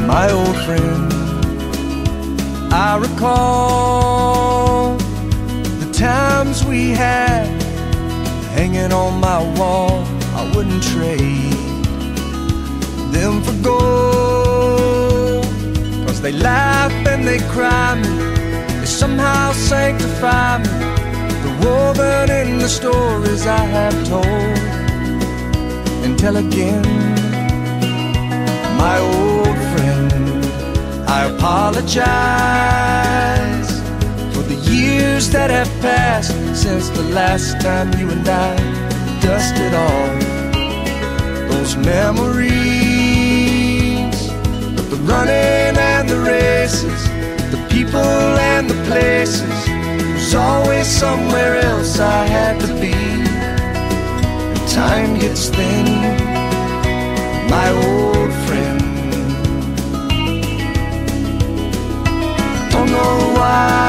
My old friend, I recall the times we had hanging on my wall. I wouldn't trade them for gold, 'cause they laugh and they cry me, they somehow sanctify me. They're woven in the stories I have told and tell again. My old friend, I apologize for the years that have passed since the last time you and I dusted off those memories of the running and the races, the people and the places. There's always somewhere else I had to be. And time gets thin, my old friend. Don't know why,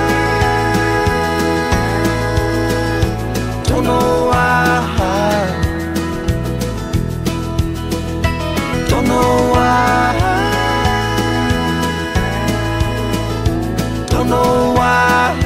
don't know why, don't know why, don't know why.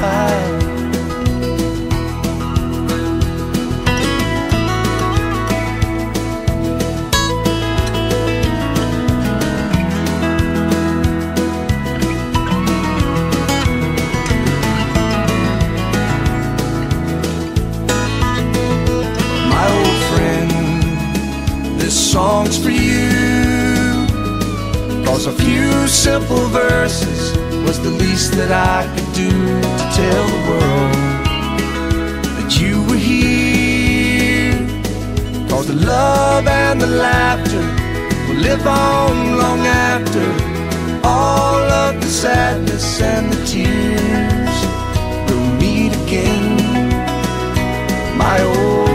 Songs for you, 'cause a few simple verses was the least that I could do to tell the world that you were here. 'Cause the love and the laughter will live on long after all of the sadness and the tears. We'll meet again, my old